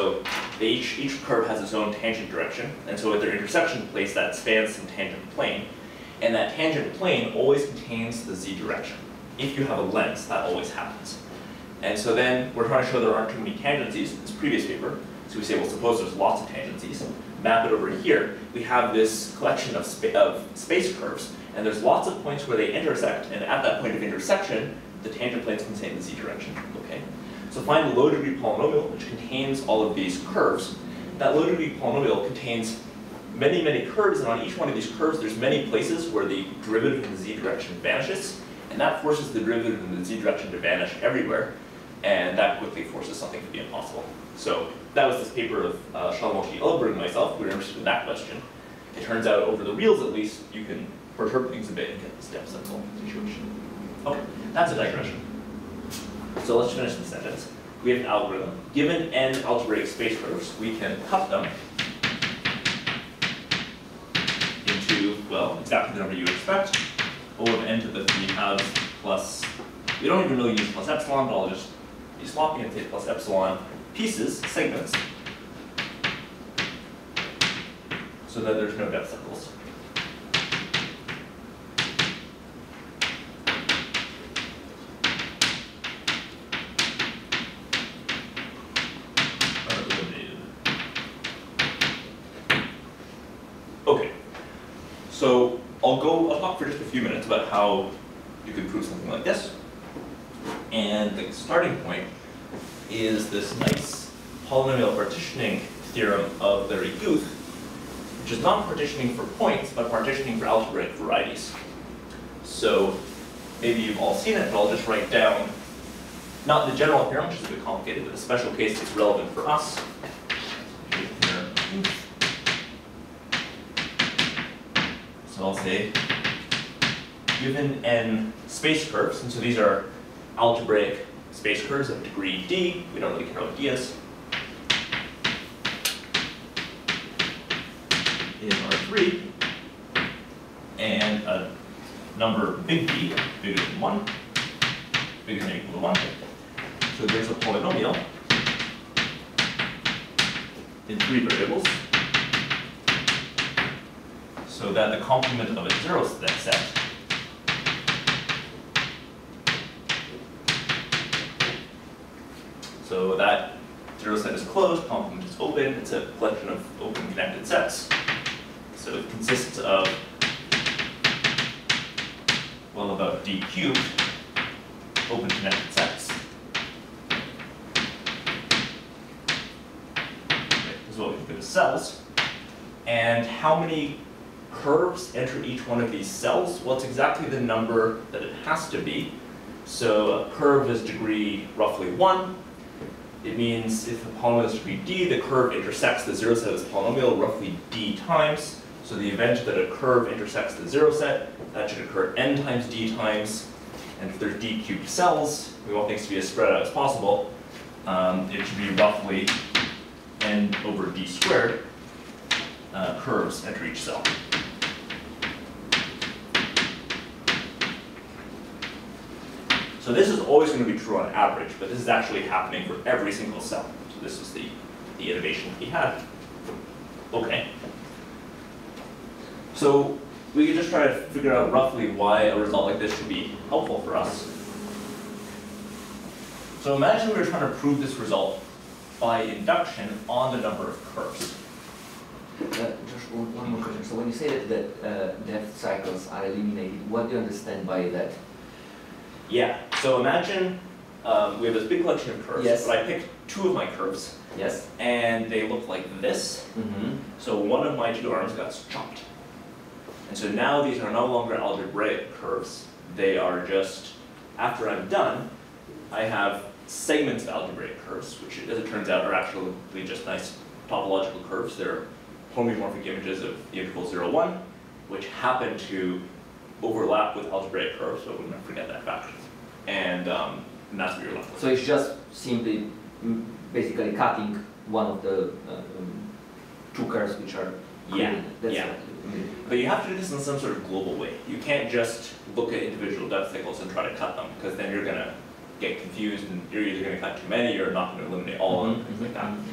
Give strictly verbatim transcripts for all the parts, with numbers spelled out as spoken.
So they each, each curve has its own tangent direction, and so at their intersection place that spans some tangent plane, and that tangent plane always contains the z direction. If you have a lens, that always happens. And so then we're trying to show there aren't too many tangencies in this previous paper. So we say, well, suppose there's lots of tangencies. Map it over here. We have this collection of, spa of space curves, and there's lots of points where they intersect, and at that point of intersection, the tangent planes contain the z direction. Okay. So find the low degree polynomial, which contains all of these curves. That low degree polynomial contains many, many curves, and on each one of these curves, there's many places where the derivative in the z direction vanishes, and that forces the derivative in the z direction to vanish everywhere, and that quickly forces something to be impossible. So that was this paper of uh, Shalamoshi, Elberg, and myself. We were interested in that question. It turns out, over the reals at least, you can perturb things a bit and get this depth cycle situation. Okay, that's a digression. So let's finish the sentence. We have an algorithm. Given n algebraic space curves, we can cut them into, well, exactly the number you would expect. O of n to the three halves plus, we don't even really use plus epsilon, but I'll just be swapping and say plus epsilon pieces, segments, so that there's no depth cycles. Okay, so I'll go, I'll talk for just a few minutes about how you could prove something like this. And the starting point is this nice polynomial partitioning theorem of Larry Guth, which is not partitioning for points, but partitioning for algebraic varieties. So maybe you've all seen it, but I'll just write down, not the general theorem, which is a bit complicated, but the special case that's relevant for us. So I'll say, given n space curves, and so these are algebraic space curves of degree d, we don't really care what d is, in R three, and a number big D, bigger than one, bigger than or equal to one. So there's a polynomial in three variables, so that the complement of a zero set so that zero set is closed, complement is open, it's a collection of open connected sets. So it consists of, well, about d cubed open connected sets. This is what we think of as cells. And how many curves enter each one of these cells? Well, it's exactly the number that it has to be. So a curve is degree roughly one. It means if the polynomial is degree d, the curve intersects the zero set of this polynomial roughly d times. So the event that a curve intersects the zero set, that should occur n times d times. And if there's d cubed cells, we want things to be as spread out as possible. Um, it should be roughly n over d squared uh, curves enter each cell. So this is always going to be true on average, but this is actually happening for every single cell. So this was the, the innovation we had. Okay. So we could just try to figure out roughly why a result like this should be helpful for us. So imagine we were trying to prove this result by induction on the number of curves. Uh, just one, one more question. So when you say that, that uh, depth cycles are eliminated, what do you understand by that? Yeah, so imagine um, we have this big collection of curves, yes. but I picked two of my curves, yes, and they look like this. Mm-hmm. So one of my two arms got chopped. And so now these are no longer algebraic curves. They are just, after I'm done, I have segments of algebraic curves, which as it turns out are actually just nice topological curves. They're homeomorphic images of the interval zero, one, which happen to overlap with algebraic curves, so I wouldn't forget that fact. And, um, and that's what you're left with. So it's just simply mm, basically cutting one of the uh, um, two curves which are Yeah, That's yeah. Right. Mm-hmm. But you have to do this in some sort of global way. You can't just look at individual depth cycles and try to cut them, because then you're going to get confused and you're either going to cut too many or not going to eliminate all of them, Mm-hmm. things like that. Exactly.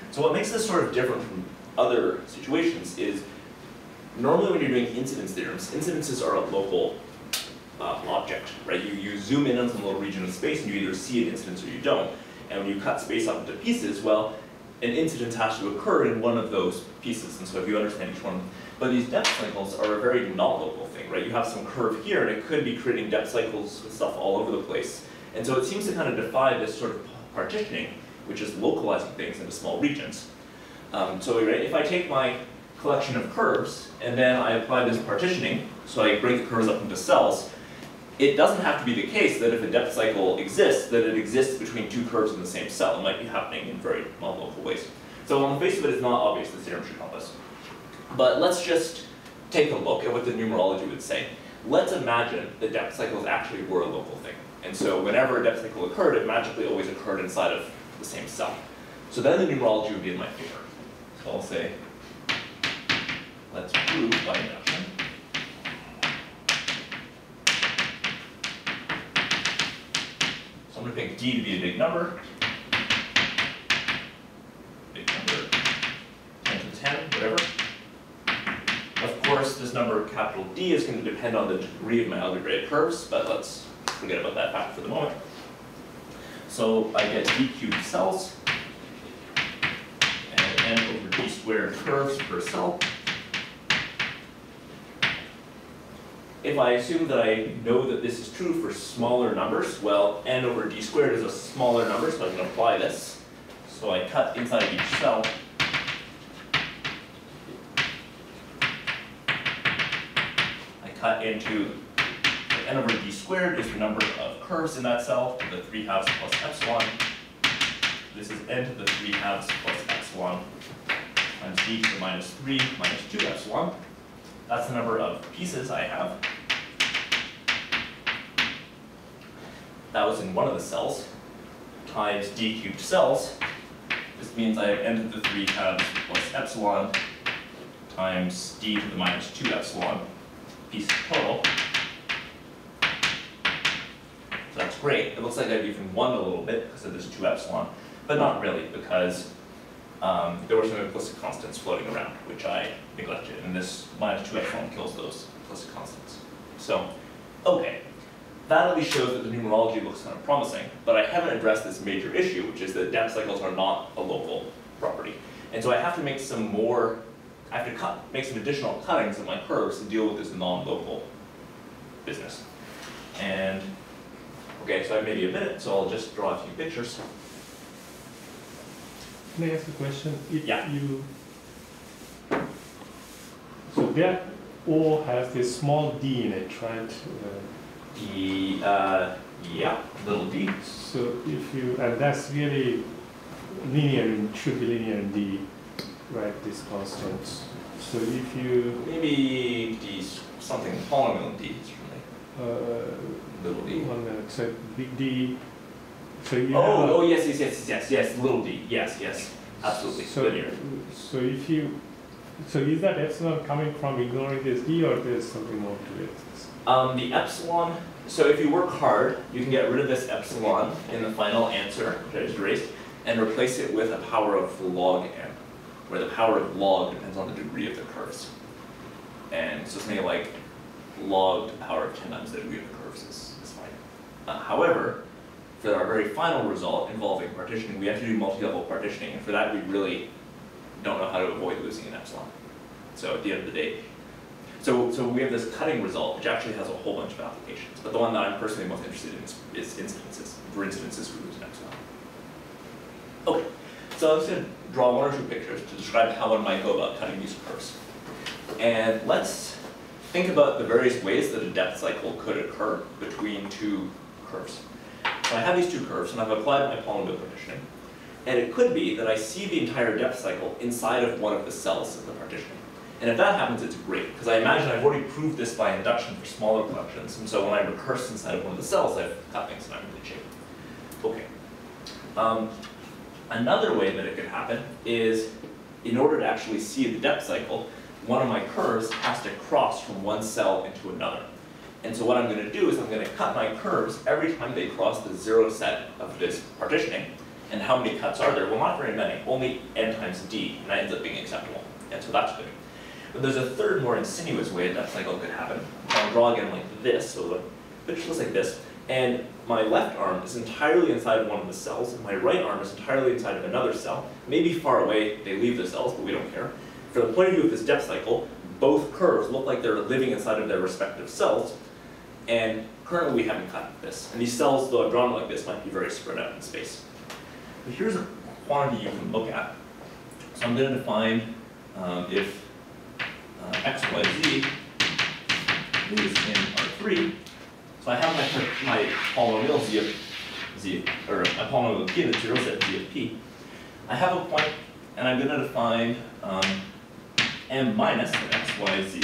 So what makes this sort of different from other situations is normally when you're doing incidence theorems, incidences are a local uh, object, right? You, you zoom in on some little region of space and you either see an incidence or you don't. And when you cut space up into pieces, well, an incidence has to occur in one of those pieces. And so if you understand each one, but these depth cycles are a very non-local thing, right? You have some curve here and it could be creating depth cycles with stuff all over the place. And so it seems to kind of defy this sort of partitioning, which is localizing things into small regions. Um, so right, if I take my collection of curves and then I apply this partitioning, so I break the curves up into cells, it doesn't have to be the case that if a depth cycle exists, that it exists between two curves in the same cell. It might be happening in very non-local ways. So on the face of it, it's not obvious this theorem should help us. But let's just take a look at what the numerology would say. Let's imagine that depth cycles actually were a local thing. And so whenever a depth cycle occurred, it magically always occurred inside of the same cell. So then the numerology would be in my favor. So I'll say, let's prove by induction. So I'm going to pick D to be a big number. Big number, ten to the ten, whatever. Of course, this number, capital D, is going to depend on the degree of my algebraic curves, but let's forget about that fact for the moment. So I get D cubed cells, and N over D squared curves per cell. If I assume that I know that this is true for smaller numbers, well, N over D squared is a smaller number, so I can apply this. So I cut inside each cell. I cut into N over D squared is the number of curves in that cell, to the three halves plus epsilon. This is N to the three halves plus epsilon times D to the minus three minus two epsilon. That's the number of pieces I have. That was in one of the cells, times D cubed cells. This means I have N to the three halves plus epsilon times D to the minus two epsilon pieces total. So that's great. It looks like I've even won a little bit because of this two epsilon, but not really, because um, there were some implicit constants floating around, which I neglected, and this minus two epsilon kills those implicit constants. So, okay, that at least shows that the numerology looks kind of promising, but I haven't addressed this major issue, which is that depth cycles are not a local property. And so I have to make some more, I have to cut, make some additional cuttings of my curves to deal with this non-local business. And okay, so I have maybe a minute, so I'll just draw a few pictures. Can I ask a question? If Yeah. you so that all has this small d in it, right? Uh, The uh, yeah, little d. so if you and that's really linear and should be linear in d, right? These constants. So if you Maybe d something polynomial d certainly. uh, Little d. one minute, so big D. So you Oh, have, oh yes, yes, yes, yes, yes, little d. Yes, yes, absolutely. So, Linear. so if you, so is that epsilon coming from ignoring this D, or there's something more to it? Um, the epsilon. So if you work hard, you can get rid of this epsilon in the final answer, which I just erased, and replace it with a power of log n, where the power of log depends on the degree of the curves. And so something like log to the power of ten times the degree of the curves is, is fine. Uh, however, for our very final result involving partitioning, we have to do multi-level partitioning, and for that we really don't know how to avoid losing an epsilon. So at the end of the day, so, so we have this cutting result, which actually has a whole bunch of applications, but the one that I'm personally most interested in is, is incidences. For incidences, we lose an epsilon. Okay, so I'm just going to draw one or two pictures to describe how one might go about cutting these curves. And let's think about the various ways that a depth cycle could occur between two curves. So I have these two curves, and I've applied my polynomial partitioning. And it could be that I see the entire depth cycle inside of one of the cells of the partitioning. And if that happens, it's great, because I imagine I've already proved this by induction for smaller collections, and so when I recurse inside of one of the cells, I've cut things and I'm in good shape. Okay. Um, another way that it could happen is, in order to actually see the depth cycle, one of my curves has to cross from one cell into another. And so what I'm going to do is I'm going to cut my curves every time they cross the zero set of this partitioning, And how many cuts are there? Well, not very many, only n times d, and that ends up being acceptable. And so that's good. But there's a third, more insinuous way a depth cycle could happen. I'll draw again like this, so the picture looks like this. And my left arm is entirely inside of one of the cells, and my right arm is entirely inside of another cell. Maybe far away, they leave the cells, but we don't care. From the point of view of this depth cycle, both curves look like they're living inside of their respective cells, and currently we haven't cut this. And these cells, though I've drawn like this, might be very spread out in space. But here's a quantity you can look at. So I'm going to define um, if uh, x, y, z is in R three. So I have my, my polynomial z of z, or my polynomial p in the zero set z of p. I have a point, and I'm going to define um, m minus of x, y, z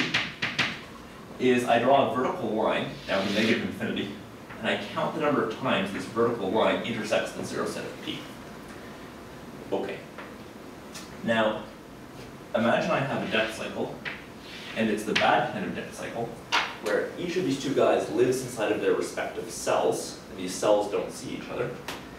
is I draw a vertical line down to negative infinity, and I count the number of times this vertical line intersects the zero set of p. Okay. Now, imagine I have a depth cycle, and it's the bad kind of depth cycle, where each of these two guys lives inside of their respective cells, and these cells don't see each other.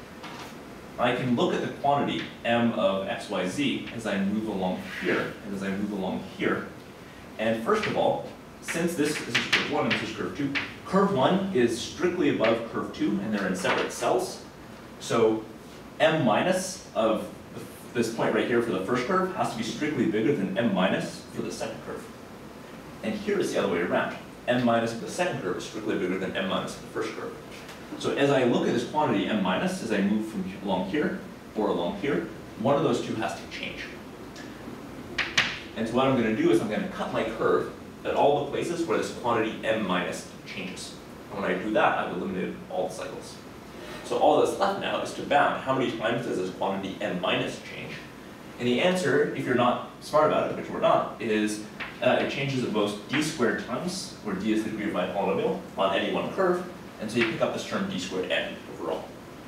I can look at the quantity m of x, y, z as I move along here, and as I move along here. And first of all, since this, this is curve one and this is curve two, curve one is strictly above curve two, and they're in separate cells. So m minus of this point right here for the first curve has to be strictly bigger than m minus for the second curve. And here is the other way around. M minus for the second curve is strictly bigger than m minus for the first curve. So as I look at this quantity m minus, as I move from along here or along here, one of those two has to change. And so what I'm going to do is I'm going to cut my curve at all the places where this quantity m minus changes. And when I do that, I've eliminated all the cycles. So all that's left now is to bound how many times does this quantity m minus change. And the answer, if you're not smart about it, which we're not, is uh, it changes at most d squared times, where d is the degree of my polynomial, on any one curve. And so you pick up this term d squared n overall.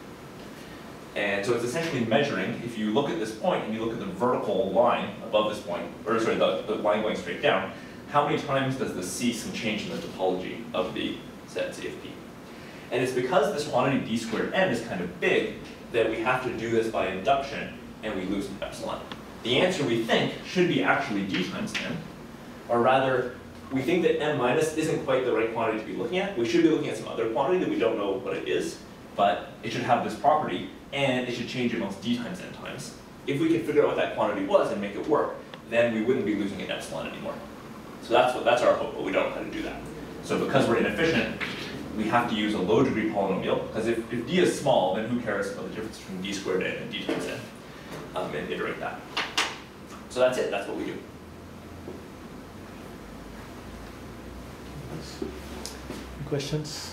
And so it's essentially measuring, if you look at this point and you look at the vertical line above this point, or sorry, the, the line going straight down, how many times does this see some change in the topology of the set Z of p? And it's because this quantity d squared n is kind of big that we have to do this by induction, and we lose epsilon. The answer, we think, should be actually d times n, or rather, we think that m minus isn't quite the right quantity to be looking at. We should be looking at some other quantity that we don't know what it is, but it should have this property, and it should change at most d times n times. If we could figure out what that quantity was and make it work, then we wouldn't be losing an epsilon anymore. So that's what that's our hope, but we don't know how to do that. So because we're inefficient, we have to use a low degree polynomial, because if, if d is small, then who cares about the difference between d squared n and d times n, um, and iterate that. So that's it, that's what we do. Questions?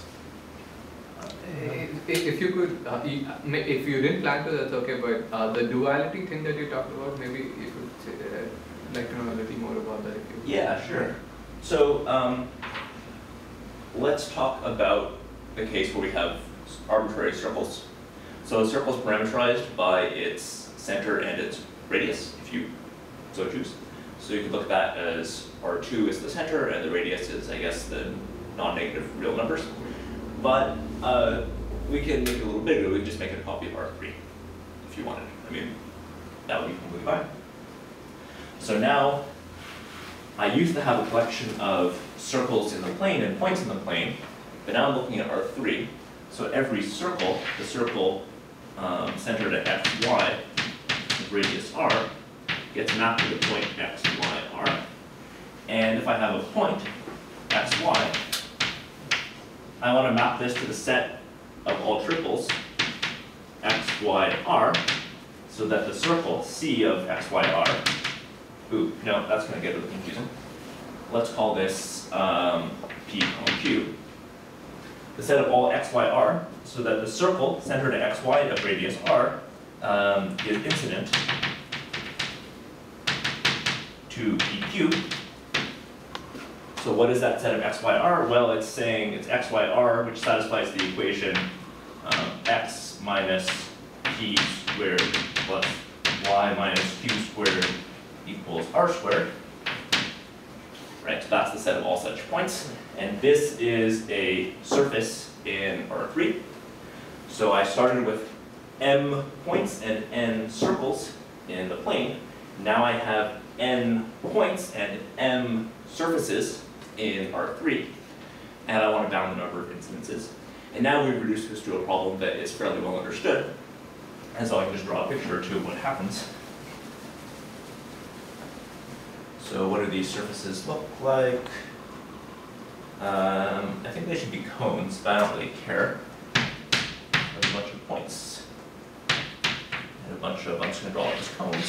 If, if you could, uh, you, if you didn't plan to, that's okay, but uh, the duality thing that you talked about, maybe you could say, uh, like to know a little more about that if you Yeah, sure. So um, let's talk about the case where we have arbitrary circles. So the circle is parameterized by its center and its radius, if you so choose. So you could look at that as R two is the center, and the radius is, I guess, the non-negative real numbers. But uh, we can make it a little bigger. We can just make it a copy of R three, if you wanted. I mean, that would be completely fine. So now, I used to have a collection of circles in the plane and points in the plane, but now I'm looking at R three. So every circle, the circle um, centered at x, y, with radius r, gets mapped to the point x, y, r. And if I have a point, x, y, I want to map this to the set of all triples, x, y, r, so that the circle C of x, y, r, ooh, no, that's going to get really confusing. Let's call this um, P, Q. The set of all x, y, r, so that the circle centered at x, y of radius r um, is incident to P Q. So what is that set of x, y, r? Well, it's saying it's x, y, r, which satisfies the equation um, x minus p squared plus y minus q squared equals r squared. Right, so that's the set of all such points. And this is a surface in R three. So I started with m points and n circles in the plane, now I have n points and m surfaces in R three. And I want to bound the number of incidences. And now we've reduced this to a problem that is fairly well understood. And so I can just draw a picture to what happens. So what do these surfaces look like? Um, I think they should be cones, but I don't really care. There's a bunch of points. And a bunch of, I'm just going to draw them as cones.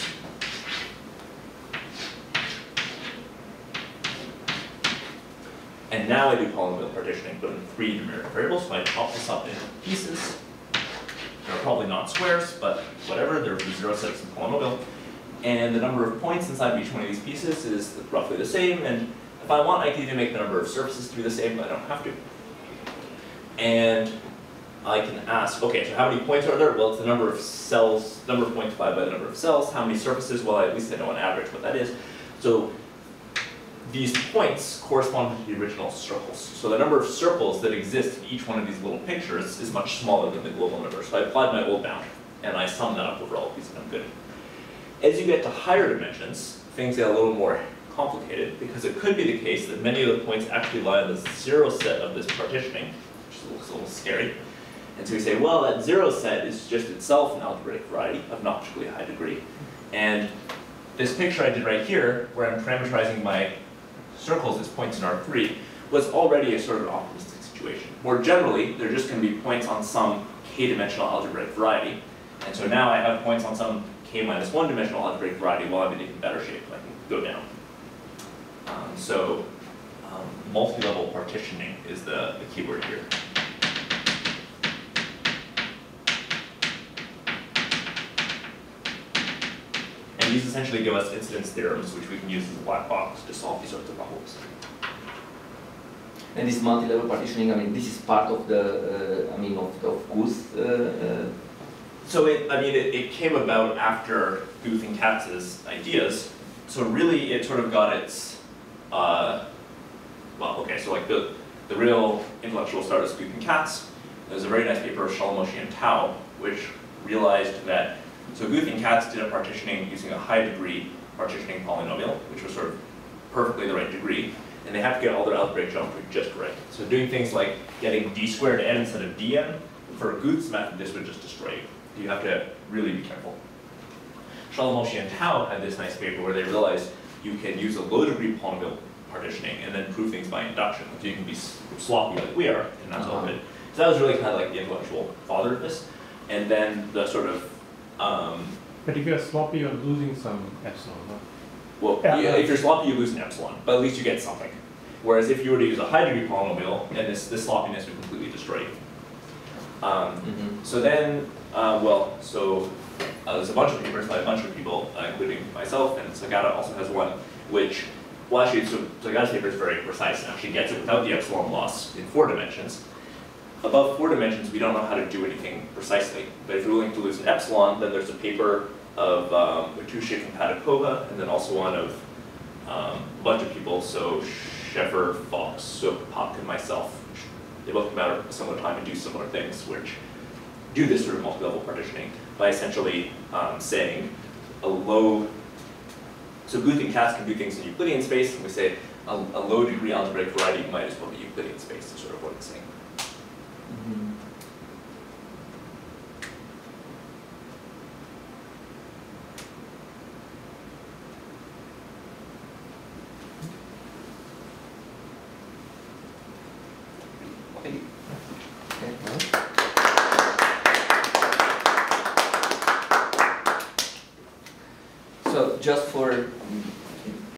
And now I do polynomial partitioning, but in three numeric variables, so I chop this up into pieces. They're probably not squares, but whatever, they're zero sets in polynomial. And the number of points inside of each one of these pieces is roughly the same, and if I want, I can even make the number of surfaces to be the same, but I don't have to. And I can ask, okay, so how many points are there? Well, it's the number of cells, number of points divided by the number of cells. How many surfaces? Well, at least I know on average what that is. So these points correspond to the original circles. So the number of circles that exist in each one of these little pictures is much smaller than the global number. So I applied my old bound, and I summed that up over all of these, and I'm good. As you get to higher dimensions, things get a little more complicated, because it could be the case that many of the points actually lie in the zero set of this partitioning, which looks a little scary. And so we say, well, that zero set is just itself an algebraic variety of not particularly high degree. And this picture I did right here, where I'm parameterizing my circles as points in R three, was already a sort of optimistic situation. More generally, they're just going to be points on some k-dimensional algebraic variety. And so now I have points on some k minus one dimensional algebraic variety while I'm in even better shape. I can go down. Um, so um, multi-level partitioning is the, the key word here. And these essentially give us incidence theorems, which we can use as a black box to solve these sorts of problems. And this multi-level partitioning, I mean, this is part of the, uh, I mean, of, of Guth. Uh, uh, So it, I mean, it, it came about after Guth and Katz's ideas. So really, it sort of got its, uh, well, okay, so like the, the real intellectual start is Guth and Katz. There's a very nice paper of Schalmoschi and Tau, which realized that, so Guth and Katz did a partitioning using a high degree partitioning polynomial, which was sort of perfectly the right degree, and they have to get all their algebraic geometry just right. So doing things like getting d squared n instead of dn, for Guth's method, this would just destroy you. You have to really be careful. Schalmoschi and Tau had this nice paper where they realized you can use a low degree polynomial partitioning and then prove things by induction. So you can be sloppy like we are, and that's all good. So that was really kind of like the intellectual father of this. And then the sort of, um, But if you're sloppy, you're losing some epsilon, no? well, Yeah. you, if you're sloppy, you lose an epsilon, but at least you get something. Whereas if you were to use a high degree polynomial, then this, this sloppiness would completely destroy you. Um, mm-hmm. So then, uh, well, so uh, there's a bunch of papers by a bunch of people, uh, including myself, and Sagata also has one, which, well actually, so Sagata's paper is very precise and actually gets it without the epsilon loss in four dimensions. Above four dimensions, we don't know how to do anything precisely, but if you're willing to lose an epsilon, then there's a paper of um, Watusic and Padakova, and then also one of um, a bunch of people, so Sheffer, Fox, Sopok, and myself. They both come out at a similar time and do similar things, which do this sort of multi-level partitioning by essentially um, saying a low, so Guth and Katz can do things in Euclidean space, and we say a, a low degree algebraic variety might as well be Euclidean space, is sort of what it's saying. Mm-hmm. Okay. Okay. So just for